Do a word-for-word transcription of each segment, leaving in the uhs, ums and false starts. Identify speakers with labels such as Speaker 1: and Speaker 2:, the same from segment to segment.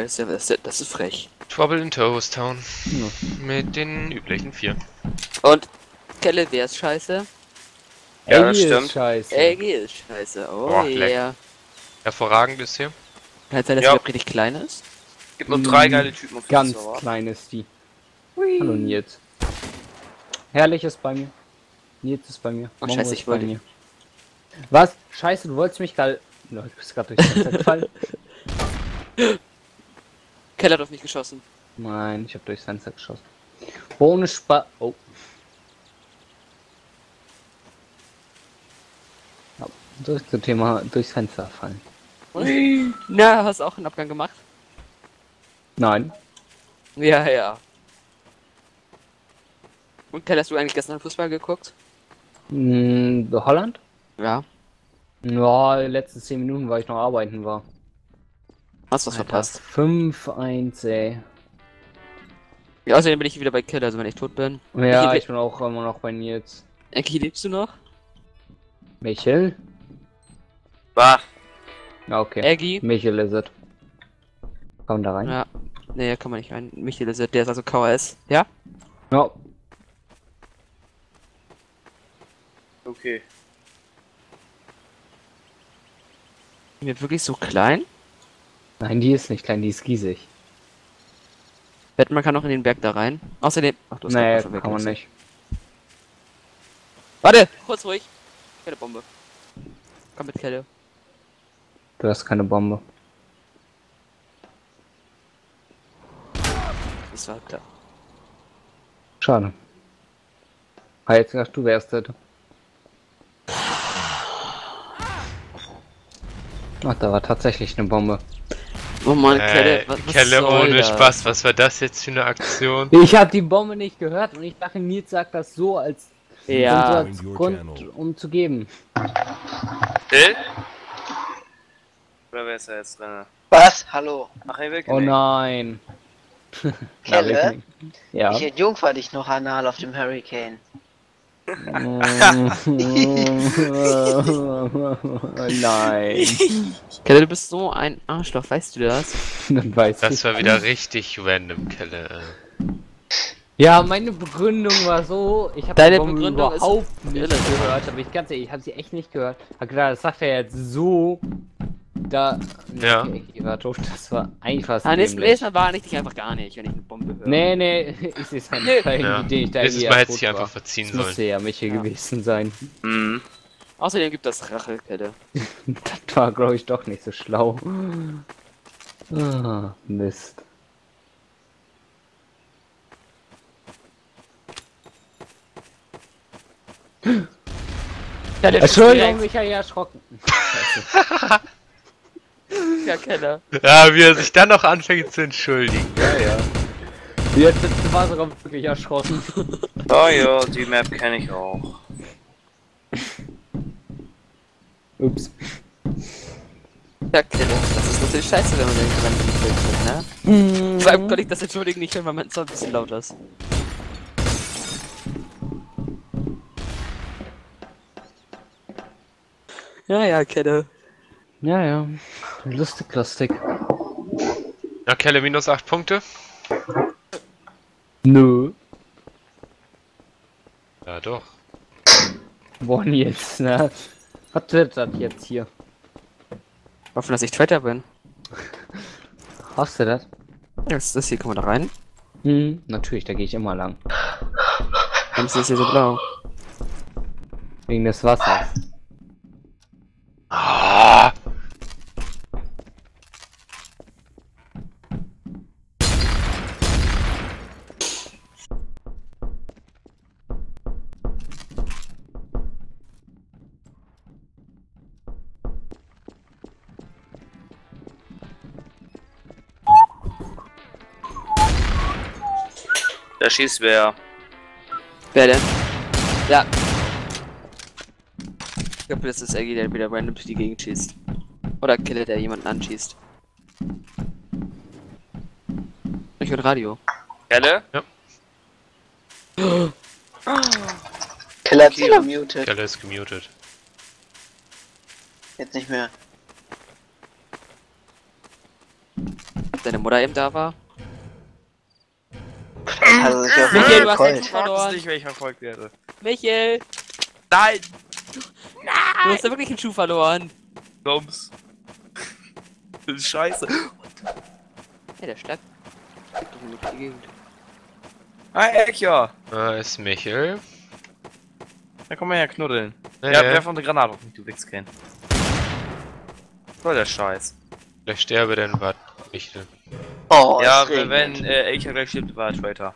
Speaker 1: das ist, ja, das ist, das ist frech.
Speaker 2: Trouble in Toast Town.
Speaker 3: Ja.
Speaker 2: Mit den üblichen vier.
Speaker 1: Und Kelle, wer ist scheiße?
Speaker 4: Ja, das
Speaker 3: Eggy
Speaker 4: stimmt.
Speaker 3: ist scheiße.
Speaker 1: Eggy ist scheiße. Oh
Speaker 2: Boah, leck.
Speaker 1: yeah.
Speaker 2: Hervorragend ist hier.
Speaker 1: Kann es sein, dass
Speaker 4: Ja.
Speaker 1: er überhaupt richtig klein ist?
Speaker 4: Gibt nur drei geile Typen auf
Speaker 3: Ganz
Speaker 4: dem Server.
Speaker 3: klein ist die. Hallo Nils. Herrlich ist bei mir. Nils ist bei mir.
Speaker 1: Oh,
Speaker 3: Mongo
Speaker 1: scheiße,
Speaker 3: ist
Speaker 1: ich
Speaker 3: bei
Speaker 1: wollte-
Speaker 3: mir. Was? Scheiße, du wolltest mich gerade... No, du bist gerade durchs Fenster gefallen.
Speaker 1: Kelle hat auf mich geschossen.
Speaker 3: Nein, ich habe durchs Fenster geschossen. Ohne Spaß. Oh. Ja, so ist das Thema durchs Fenster fallen.
Speaker 1: Na, hast du auch einen Abgang gemacht?
Speaker 3: Nein.
Speaker 1: Ja, ja. Und Kelle, hast du eigentlich gestern Fußball geguckt?
Speaker 3: Hm, Holland?
Speaker 1: Ja.
Speaker 3: Ja, die letzten zehn Minuten, weil ich noch arbeiten war.
Speaker 1: Hast du was verpasst?
Speaker 3: fünf eins, ey.
Speaker 1: Ja, außerdem bin ich wieder bei Kelle, also wenn ich tot bin.
Speaker 3: Ja,
Speaker 1: Ich-
Speaker 3: ich bin auch immer noch bei Nils.
Speaker 1: Enki, lebst du noch?
Speaker 3: Michel?
Speaker 4: Bah,
Speaker 3: Ja, okay.
Speaker 1: Eggy?
Speaker 3: Michel ist es. Komm da rein.
Speaker 1: Ja. Nee, da kann man nicht rein. Michael ist der ist also K S. Ja?
Speaker 3: Ja.
Speaker 4: okay.
Speaker 1: Sind wir wirklich so klein?
Speaker 3: Nein, die ist nicht klein, die ist riesig.
Speaker 1: Wetten, man kann auch in den Berg da rein. Außerdem. Ach, du hast
Speaker 3: Nee,
Speaker 1: grad schon
Speaker 3: kann man
Speaker 1: weggemusst.
Speaker 3: nicht.
Speaker 1: Warte! Kurz ruhig! Keine Bombe. Komm mit Kelle.
Speaker 3: Du hast keine Bombe.
Speaker 1: Das war klar.
Speaker 3: Schade. Ah, jetzt gedacht, du wärst das. Ach, da war tatsächlich eine Bombe.
Speaker 1: Oh Mann, Kelle,
Speaker 2: Äh,
Speaker 1: was, was
Speaker 2: Kelle
Speaker 1: soll
Speaker 2: ohne
Speaker 1: das?
Speaker 2: Spaß, was war das jetzt für eine Aktion?
Speaker 3: Ich habe die Bombe nicht gehört und ich dachte, Nils sagt das so als,
Speaker 1: Ja.
Speaker 3: um, so als Grund, um zu geben.
Speaker 4: Bill? Oder wer ist da jetzt drin?
Speaker 5: Was? Hallo?
Speaker 4: Ach, hey, Wilke.
Speaker 3: Oh nein.
Speaker 5: Kelle?
Speaker 3: Ja.
Speaker 5: Ich entjungfer dich noch anal auf dem Hurricane.
Speaker 3: Nein.
Speaker 1: Kelle, du bist so ein Arschloch, weißt du das?
Speaker 3: Dann weiß
Speaker 2: Das
Speaker 3: ich.
Speaker 2: war wieder richtig random, Kelle.
Speaker 3: Ja, meine Begründung war so, ich habe
Speaker 1: Deine
Speaker 3: die Bombe
Speaker 1: Begründung ist
Speaker 3: überhaupt nicht
Speaker 1: irrelevant.
Speaker 3: gehört, aber ich ganz ehrlich, ich habe sie echt nicht gehört. Hab gedacht, das sagt er jetzt so, da...
Speaker 2: Ja.
Speaker 3: Okay, ich war tot, das war eigentlich fast
Speaker 1: Ah, nächstes
Speaker 3: dämlich.
Speaker 1: Mal warne ich dich einfach gar nicht, wenn ich eine Bombe höre.
Speaker 3: Nee, nee, ich sehe es
Speaker 1: Nee.
Speaker 3: nicht, weil
Speaker 2: Ja.
Speaker 3: den ich da
Speaker 2: Nächstes
Speaker 3: irgendwie
Speaker 2: Mal hätte
Speaker 3: tot
Speaker 2: ich einfach
Speaker 3: war.
Speaker 2: verziehen
Speaker 3: Das
Speaker 2: sollen.
Speaker 3: musste ja Michael
Speaker 1: Ja.
Speaker 3: gewesen sein.
Speaker 4: Mhm.
Speaker 1: Außerdem gibt das Rache, Kelle.
Speaker 3: Das war, glaube ich, doch nicht so schlau. Ah, Mist.
Speaker 1: Kelle,
Speaker 3: Entschuldigung, Michael, erschrocken.
Speaker 1: Ja, Kelle.
Speaker 2: Ja, wie er sich dann noch anfängt zu entschuldigen.
Speaker 3: Ja, ja. Jetzt war sogar wirklich erschrocken.
Speaker 4: Oh ja, die Map kenne ich auch.
Speaker 3: Ups.
Speaker 1: Ja, Kelle. Das ist natürlich scheiße, wenn man den Gedanken nicht will, ne? Vor allem konnte ich das entschuldigen nicht hören, weil mein Sound ein bisschen laut ist. Ja, ja, Kelle.
Speaker 3: Ja, ja. Lustig, lustig.
Speaker 2: Ja, Kelle minus acht Punkte.
Speaker 3: Nö.
Speaker 2: Ja, doch.
Speaker 3: Boah, Nils, ne? Was wird das jetzt hier?
Speaker 1: Hoffen, dass ich Twitter bin.
Speaker 3: Hast du das?
Speaker 1: Das, das hier, kann man da rein?
Speaker 3: Hm, natürlich, da gehe ich immer lang.
Speaker 1: Warum ist das hier so blau?
Speaker 3: Wegen des Wassers.
Speaker 2: Ah!
Speaker 4: Da schießt wer.
Speaker 1: Wer denn? Ja. Ich glaube, das ist Eggy, der wieder random durch die Gegend schießt. Oder Killer, der jemanden anschießt. Ich höre Radio.
Speaker 4: Kelle?
Speaker 5: Killer hat sie gemutet.
Speaker 2: Kelle ist gemutet.
Speaker 5: Jetzt nicht mehr.
Speaker 1: deine Mutter eben da war.
Speaker 5: Also ich hab
Speaker 1: Michael, du hast
Speaker 5: Colt.
Speaker 1: jetzt
Speaker 4: Ich mag es
Speaker 1: verloren.
Speaker 4: nicht, wenn ich verfolgt werde.
Speaker 1: Michael!
Speaker 4: Nein!
Speaker 1: Du hast ja wirklich einen Schuh verloren.
Speaker 4: Bums. Das ist scheiße.
Speaker 1: Ja, der Stadt. Geht doch nur durch die Gegend.
Speaker 4: Hi, Ekja.
Speaker 2: Da ist Michel.
Speaker 4: Ja, komm mal her, knuddeln.
Speaker 2: Nee,
Speaker 4: Ja,
Speaker 2: nee.
Speaker 4: werf eine Granate auf mich, du Wichskind. Voll der Scheiß.
Speaker 2: Vielleicht sterbe denn was, Michel.
Speaker 5: Oh,
Speaker 4: ja,
Speaker 5: es regnet.
Speaker 4: wenn äh, Ekja gleich stirbt, war er später.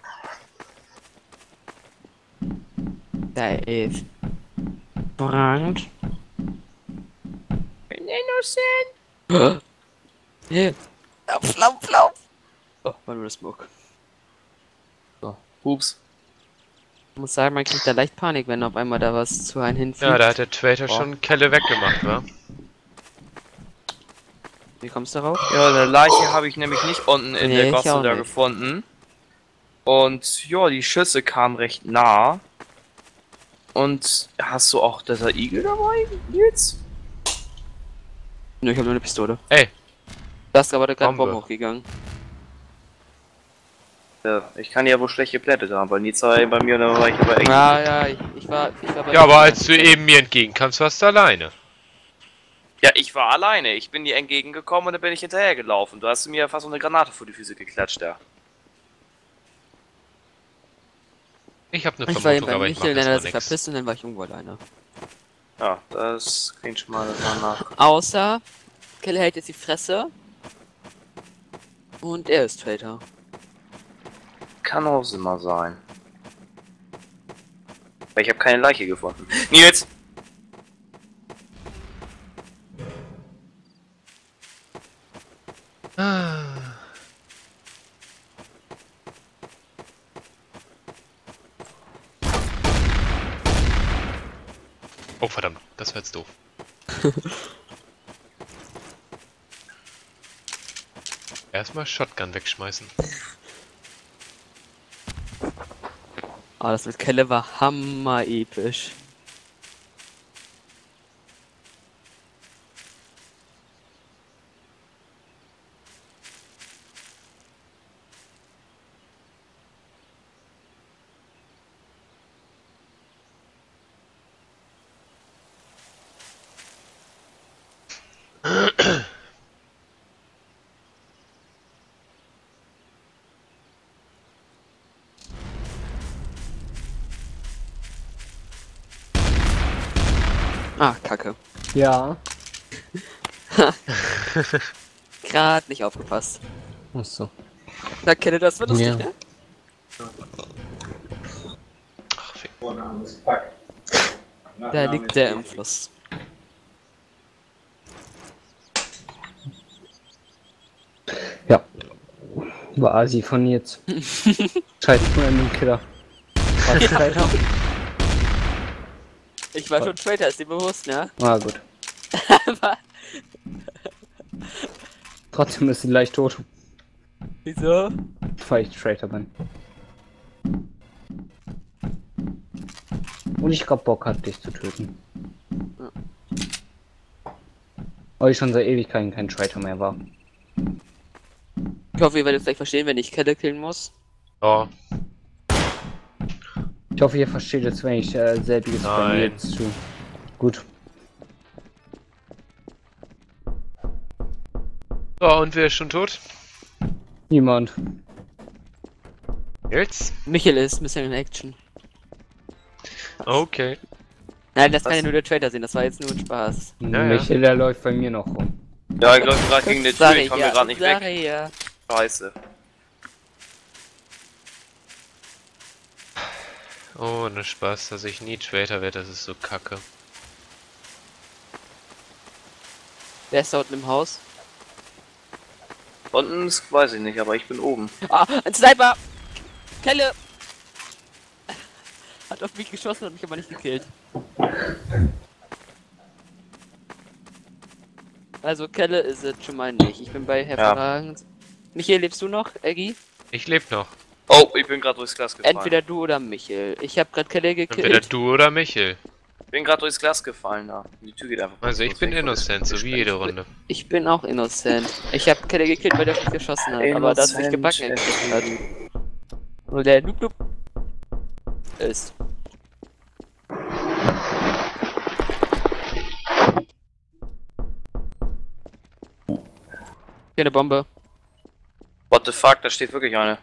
Speaker 1: Da ist. Brand. Innocent! Yeah. Lauf, lauf, lauf! Oh, war nur das Smoke.
Speaker 4: Ups.
Speaker 1: Ich muss sagen, man kriegt da leicht Panik, wenn auf einmal da was zu einem hinfliegt.
Speaker 2: Ja, da hat der Traitor
Speaker 1: Boah.
Speaker 2: schon Kelle weggemacht, wa?
Speaker 1: Wie kommst du darauf?
Speaker 4: Ja, eine Leiche habe ich nämlich nicht unten in
Speaker 1: Nee,
Speaker 4: der
Speaker 1: ich
Speaker 4: Gosse
Speaker 1: auch
Speaker 4: da
Speaker 1: nicht.
Speaker 4: gefunden. Und ja, die Schüsse kamen recht nah. Und hast du auch dieser Igel dabei, Nils?
Speaker 1: Nö, ich hab nur eine Pistole.
Speaker 2: Ey.
Speaker 1: Da ist aber gerade
Speaker 2: Bombe.
Speaker 1: Bombe hochgegangen.
Speaker 4: Ja, ich kann ja wohl schlechte Plätte haben, weil Nils war ja bei mir und dann war ich aber echt.
Speaker 1: Ja, ja, ich, ich war, ich war bei
Speaker 2: Ja, aber als du eben mir entgegenkamst, warst du alleine.
Speaker 4: Ja, ich war alleine. Ich bin dir entgegengekommen und dann bin ich hinterhergelaufen. Du hast mir fast so eine Granate vor die Füße geklatscht da.
Speaker 2: Ich hab eine
Speaker 1: Ich war eben
Speaker 2: Vermutung,
Speaker 1: bei
Speaker 2: aber ich mach
Speaker 1: Michael, dann hat er
Speaker 2: erstmal
Speaker 1: sich
Speaker 2: nix.
Speaker 1: verpisst und dann war ich irgendwo alleine.
Speaker 4: Ja, das klingt schon mal danach.
Speaker 1: Außer, Kelle hält jetzt die Fresse. Und er ist Traitor.
Speaker 4: Kann auch immer sein. Weil ich habe keine Leiche gefunden. Nils!
Speaker 2: Ah. Oh verdammt, das war jetzt doof. Erstmal Shotgun wegschmeißen.
Speaker 1: Ah, das mit Kelle war hammer episch. Ah, Kacke.
Speaker 3: Ja.
Speaker 1: Grad nicht aufgepasst.
Speaker 3: Achso.
Speaker 1: Na, Kelle, das wird lustig,
Speaker 3: Ja.
Speaker 1: ne?
Speaker 2: Ach, fick.
Speaker 1: Da liegt der im Fluss.
Speaker 3: Ja. War Asi von jetzt. Scheiß Random Killer. Was Traitor?
Speaker 1: Ich war schon Traitor, ist dir bewusst, ne?
Speaker 3: Ah, gut. Trotzdem ist sie leicht tot,
Speaker 1: Wieso?
Speaker 3: weil ich Traitor bin. Und ich grad Bock hat, dich zu töten.
Speaker 1: Ja.
Speaker 3: Weil ich schon seit Ewigkeiten kein Traitor mehr war.
Speaker 1: Ich hoffe, ihr werdet es gleich verstehen, wenn ich Kelle killen muss.
Speaker 2: Oh,
Speaker 3: Ich hoffe, ihr versteht jetzt, wenn ich äh, selbiges bei mir
Speaker 2: Nein.
Speaker 3: jetzt zu. Gut.
Speaker 2: so, und wer ist schon tot?
Speaker 3: Niemand.
Speaker 2: Jetzt?
Speaker 1: Michael ist Missing in Action.
Speaker 2: Okay.
Speaker 1: Nein, das kann
Speaker 4: Was?
Speaker 1: ja nur der Traitor sehen, das war jetzt nur ein Spaß.
Speaker 2: Ja, ja.
Speaker 3: Michael, der läuft bei mir noch rum.
Speaker 4: Ja, ich glaube gerade gegen eine Tür,
Speaker 1: Sag
Speaker 4: ich komme
Speaker 1: ja,
Speaker 4: mir gerade nicht
Speaker 1: sag
Speaker 4: weg.
Speaker 1: ja.
Speaker 4: Scheiße.
Speaker 2: Oh, ne Spaß, dass ich nie Traitor werde, das ist so kacke.
Speaker 1: Wer ist da unten im Haus?
Speaker 4: Unten ist, weiß ich nicht, aber ich bin oben.
Speaker 1: Ah, ein Sniper! Kelle! Hat auf mich geschossen und mich aber nicht gekillt. Also Kelle ist es schon mal nicht. Ich bin bei hervorragend. Michael, lebst du noch, Eggy?
Speaker 2: Ich lebe noch.
Speaker 4: Oh, ich bin gerade durchs Glas gefallen.
Speaker 1: Entweder du oder Michael. Ich habe gerade Kelle gekillt.
Speaker 2: Entweder du oder Michel.
Speaker 4: Bin gerade durchs Glas gefallen da. Die Tür geht einfach.
Speaker 2: Also ich bin innocent, so wie jede Runde.
Speaker 1: Ich bin auch innocent. Ich hab Kelle gekillt, weil der mich geschossen hat, aber das mich gebacken gekriegt hat. Und der Noob Noob ist. Hier eine Bombe.
Speaker 4: What the fuck, da steht wirklich eine.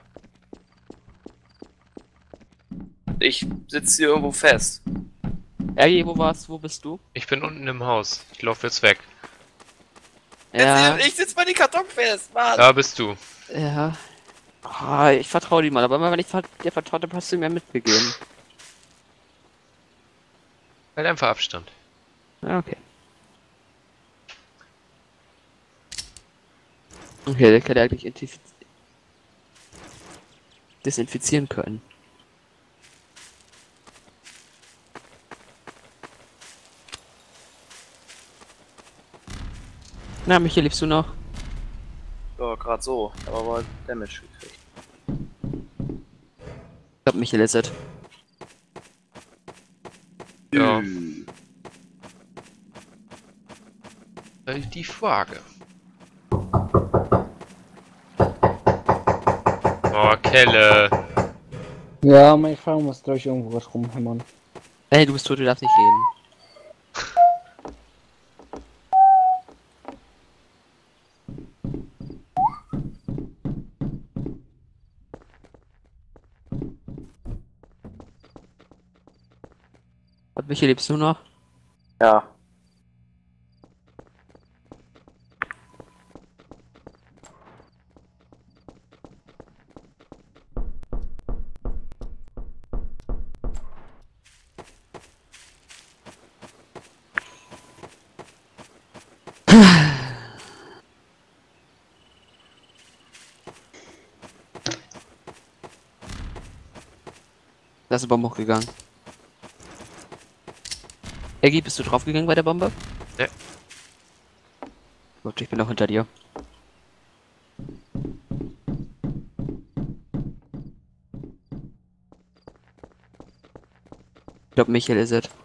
Speaker 4: Ich sitze hier irgendwo fest.
Speaker 1: Ergi, wo warst Wo bist du?
Speaker 2: Ich bin unten im Haus. Ich laufe jetzt weg.
Speaker 1: Ja,
Speaker 4: Ich sitze bei den Karton fest, Mann.
Speaker 2: Da bist du.
Speaker 1: ja. Ah, ich vertraue dir mal, aber immer wenn ich dir vertraut habe, hast du mir mitgegeben.
Speaker 2: Halt einfach Abstand.
Speaker 1: Ja, okay. Okay, der kann ja eigentlich intifiz- desinfizieren können. Na, Michael, lebst du noch?
Speaker 4: Ja, gerade so. Aber war Damage gekriegt.
Speaker 1: Ich glaub, Michael ist es.
Speaker 2: Ja. Das ist die Frage. Oh, Kelle.
Speaker 3: Ja, meine Frau muss glaube ich irgendwo was rumhämmern.
Speaker 1: Ey, du bist tot, du darfst nicht reden. Und Michael, lebst du noch?
Speaker 4: Ja.
Speaker 1: Da ist eine Bombe hochgegangen. Eggy, bist du draufgegangen bei der Bombe?
Speaker 2: Ja.
Speaker 1: Gut, ich bin auch hinter dir. Ich glaube, Michael ist es.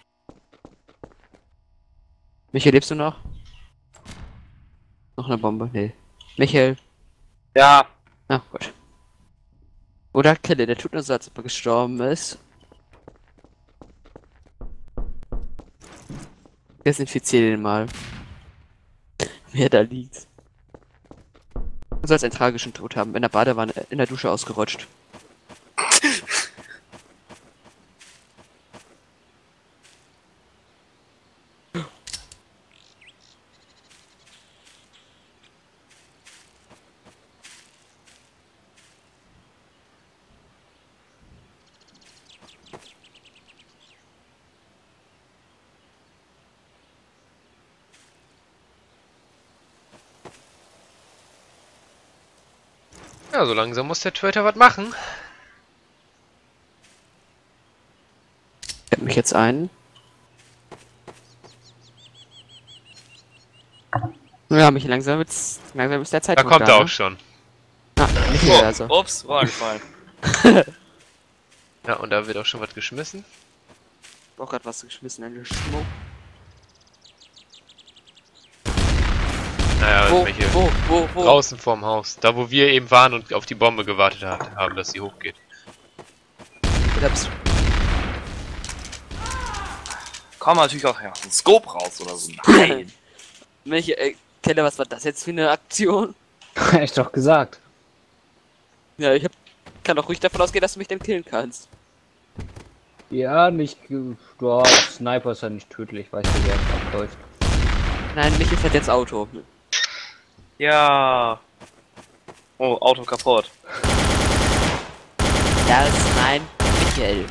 Speaker 1: Michael, lebst du noch? Noch eine Bombe? Nee. Michael.
Speaker 4: Ja.
Speaker 1: Ah, gut. Oder Kelle, der tut nur so, als ob er gestorben ist. Desinfizier den mal. Wer da liegt. Du sollst einen tragischen Tod haben, in der Badewanne, in der Dusche ausgerutscht.
Speaker 2: Ja, so langsam muss der Twitter was machen.
Speaker 1: Ich hab mich jetzt ein. Ja, mich langsam wird's, langsam ist der
Speaker 2: Da
Speaker 1: Zeitpunkt
Speaker 2: kommt
Speaker 1: da,
Speaker 2: er auch
Speaker 1: ne?
Speaker 2: schon.
Speaker 1: Ah, Michael also.
Speaker 4: Ups, war angefallen.
Speaker 2: Ja, und da wird auch schon was geschmissen.
Speaker 1: Ich hab auch grad was geschmissen, eine Smoke.
Speaker 2: Naja,
Speaker 1: Wo,
Speaker 2: welche
Speaker 1: wo, wo, wo?
Speaker 2: draußen vorm Haus. Da, wo wir eben waren und auf die Bombe gewartet hat, haben, dass sie hochgeht.
Speaker 1: Da bist du.
Speaker 4: Komm natürlich auch ja, ein Scope raus oder so. Nein.
Speaker 1: Michael, ey, Kelle, was war das jetzt für eine Aktion?
Speaker 3: Hab ich doch gesagt.
Speaker 1: Ja, ich hab, kann doch ruhig davon ausgehen, dass du mich dann killen kannst.
Speaker 3: Ja, nicht. ge- Ja, Sniper ist ja nicht tödlich, weißt du, wer es abläuft.
Speaker 1: Nein, Michael fährt jetzt Auto.
Speaker 4: Ja. Oh, Auto kaputt.
Speaker 1: Das, nein, Michael.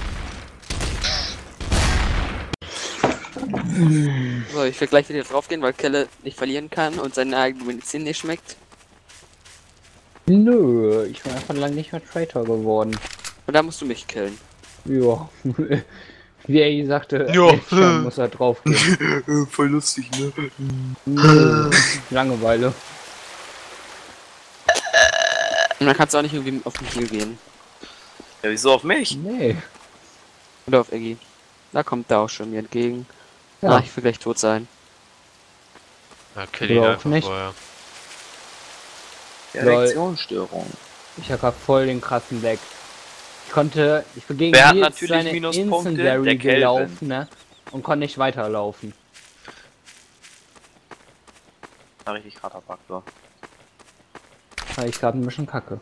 Speaker 1: So, ich will gleich wieder drauf gehen, weil Kelle nicht verlieren kann und seine eigene Medizin nicht schmeckt.
Speaker 3: Nö, ich bin einfach lang nicht mehr Traitor geworden.
Speaker 1: Und da musst du mich killen.
Speaker 3: Ja. Wie er ihm sagte,
Speaker 2: Ja.
Speaker 3: jetzt schon muss er drauf gehen.
Speaker 4: Voll lustig, ne?
Speaker 3: Nö, Langeweile.
Speaker 1: Und dann kannst du auch nicht irgendwie auf Michael gehen.
Speaker 4: Ja, wieso auf mich?
Speaker 3: Nee.
Speaker 1: Oder auf Eggy. Da kommt er auch schon mir entgegen.
Speaker 3: Ja.
Speaker 1: Ah, ich will gleich tot sein.
Speaker 2: Ja, kill ihn
Speaker 3: Oder auch
Speaker 2: einfach
Speaker 3: nicht.
Speaker 2: vorher.
Speaker 4: Reaktionsstörung.
Speaker 3: Ich hab grad voll den krassen Lag. Ich konnte, ich bin gegen
Speaker 4: Wer hat
Speaker 3: Nils
Speaker 4: natürlich
Speaker 3: seine
Speaker 4: Minuspunkte?
Speaker 3: Incendiary
Speaker 4: Der Kelvin.
Speaker 3: gelaufen, ne? Und konnte nicht weiterlaufen.
Speaker 4: Ein richtig harter Faktor.
Speaker 3: Weil ich gerade ein bisschen kacke.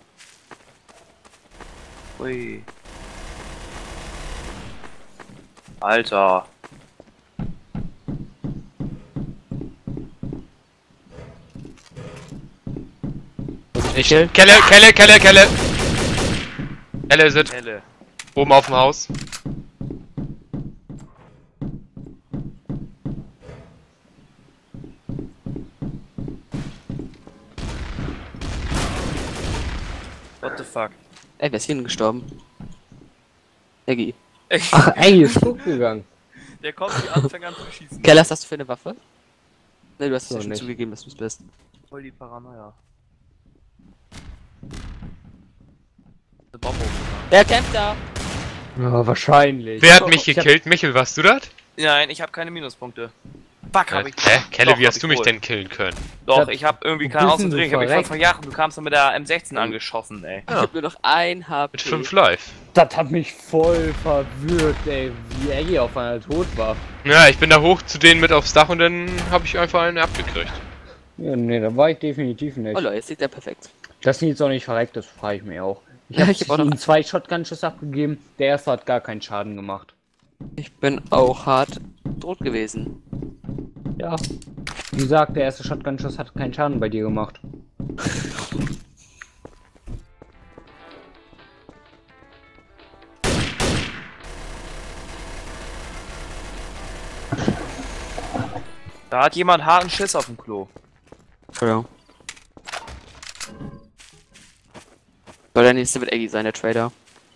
Speaker 4: Ui. Alter.
Speaker 2: Ich, Kelle, Kelle, Kelle, Kelle! Kelle sind
Speaker 4: Helle.
Speaker 2: oben auf dem Haus.
Speaker 4: What the fuck?
Speaker 1: Ey, wer ist hier denn gestorben? Eggy.
Speaker 3: Ach, ey, ist gut gegangen.
Speaker 4: Der kommt, die anfängt an zu schießen.
Speaker 1: Keller, was hast du für eine Waffe? Ne, du hast es
Speaker 3: So
Speaker 1: ja schon
Speaker 3: nicht.
Speaker 1: zugegeben, dass du es bist.
Speaker 4: Voll die Paranoia. Eine Bombe.
Speaker 1: Der kämpft da!
Speaker 3: Ja, wahrscheinlich.
Speaker 2: Wer hat mich
Speaker 3: Ich hab-
Speaker 2: gekillt? Michel, warst du das?
Speaker 4: Nein, ich habe keine Minuspunkte. Fuck, hab ich.
Speaker 2: Hä? Kelle,
Speaker 4: Doch,
Speaker 2: wie
Speaker 4: hab
Speaker 2: hast
Speaker 4: ich
Speaker 2: du mich
Speaker 4: wohl.
Speaker 2: denn killen können?
Speaker 4: Doch,
Speaker 3: Ja,
Speaker 4: ich habe irgendwie
Speaker 3: wo
Speaker 4: keine
Speaker 3: bist denn
Speaker 4: Außendrehen. Ich
Speaker 3: du
Speaker 4: hab mich
Speaker 3: verreckt?
Speaker 4: voll verjagt und du kamst dann mit der M sechzehn angeschossen, ey.
Speaker 1: Ich hab nur noch ein H P.
Speaker 2: Mit fünf Live.
Speaker 3: Das hat mich voll verwirrt, ey, wie Eggy auf einmal tot war.
Speaker 2: Ja, ich bin da hoch zu denen mit aufs Dach und dann habe ich einfach einen abgekriegt.
Speaker 3: Ja, nee, da war ich definitiv nicht.
Speaker 1: Oh Leute, jetzt liegt er perfekt.
Speaker 3: Dass Nils auch nicht verreckt, das frage ich mir auch. Ich
Speaker 1: Ja,
Speaker 3: habe
Speaker 1: ich hab auch noch-
Speaker 3: ihm zwei Shotgun-Schüsse abgegeben, der erste hat gar keinen Schaden gemacht.
Speaker 1: Ich bin auch hart tot gewesen.
Speaker 3: Ja. Wie gesagt, der erste Shotgun-Schuss hat keinen Schaden bei dir gemacht.
Speaker 4: Da hat jemand harten Schiss auf dem Klo.
Speaker 1: Ja. Soll der nächste mit Eggy sein, der Trader?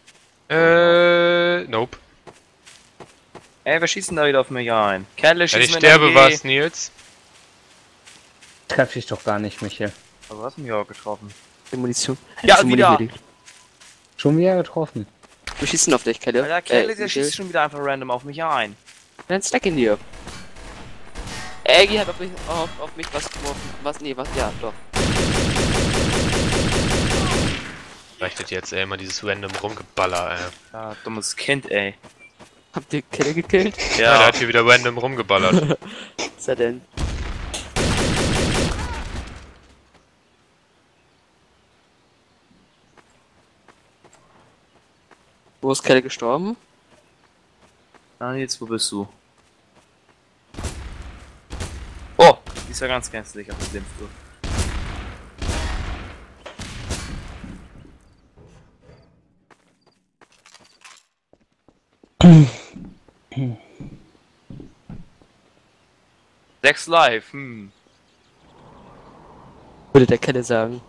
Speaker 2: Äh, nope.
Speaker 4: Ey, wir schießen da wieder auf mich ein. Kerle
Speaker 2: Wenn
Speaker 4: schießen
Speaker 2: ich
Speaker 4: mit der
Speaker 2: sterbe,
Speaker 4: M G.
Speaker 2: war's Nils.
Speaker 3: Treff dich doch gar nicht, Michael.
Speaker 4: Aber du hast mich auch getroffen.
Speaker 1: Die Munition.
Speaker 4: Ja,
Speaker 1: Schon
Speaker 4: wieder.
Speaker 1: Muni-
Speaker 3: Schon wieder getroffen.
Speaker 1: Wir schießen auf dich, Kelle.
Speaker 4: Alter, Kerle,
Speaker 1: äh,
Speaker 4: der
Speaker 1: Michel.
Speaker 4: schießt schon wieder einfach random auf mich ein.
Speaker 1: Ein Stack in dir. Eggy hat auf mich, auf, auf mich was geworfen. Was? Nee, was? Ja, doch.
Speaker 2: Reicht jetzt ey, immer dieses random Rumgeballer, ey.
Speaker 4: Ja, dummes Kind, ey.
Speaker 1: Habt ihr Kelle gekillt?
Speaker 2: Ja, der hat hier wieder random rumgeballert.
Speaker 1: Was ist er denn? Wo ist Kelle gestorben?
Speaker 4: Na, jetzt, wo bist du? Oh, die ist ja ganz ganz sicher, was nimmst du? Sechs live, hm.
Speaker 1: Würde der Kelle sagen.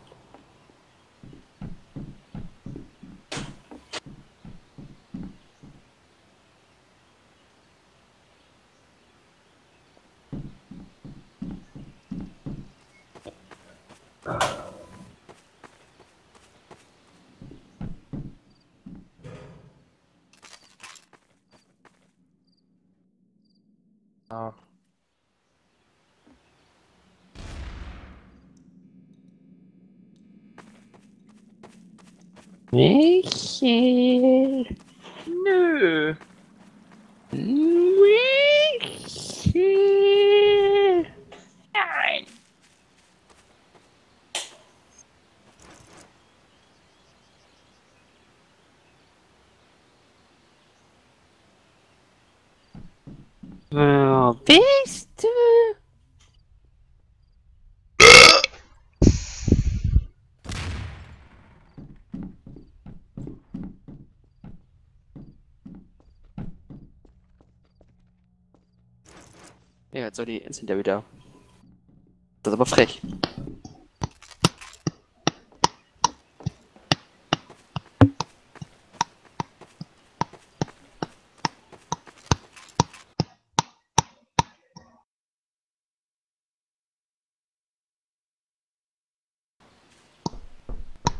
Speaker 4: Ja.
Speaker 1: Michel.
Speaker 4: Nö.
Speaker 1: Michel.
Speaker 4: Nein.
Speaker 1: Wer bist du? Ja, jetzt soll die Instant ja wieder. Das ist aber frech.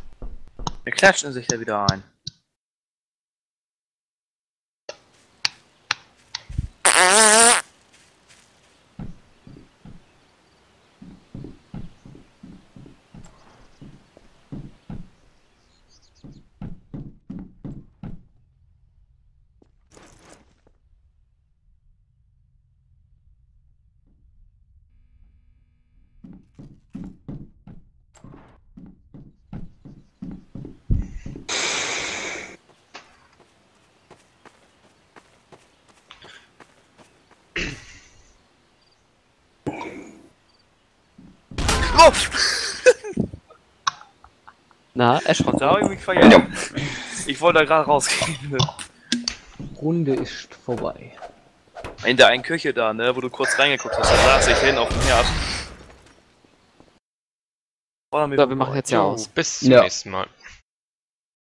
Speaker 4: Wir klatschen sich da wieder ein. Oh!
Speaker 1: Na, erschrocken.
Speaker 4: Da hab ich mich verjagt. Ich wollte da gerade rausgehen.
Speaker 3: Runde ist vorbei.
Speaker 4: In der einen Küche da, ne, wo du kurz reingeguckt hast, da saß ich hin auf dem Herd. War mir
Speaker 1: So, wir machen jetzt ja
Speaker 4: Jo.
Speaker 1: aus.
Speaker 2: Bis zum
Speaker 3: Ja.
Speaker 2: nächsten Mal.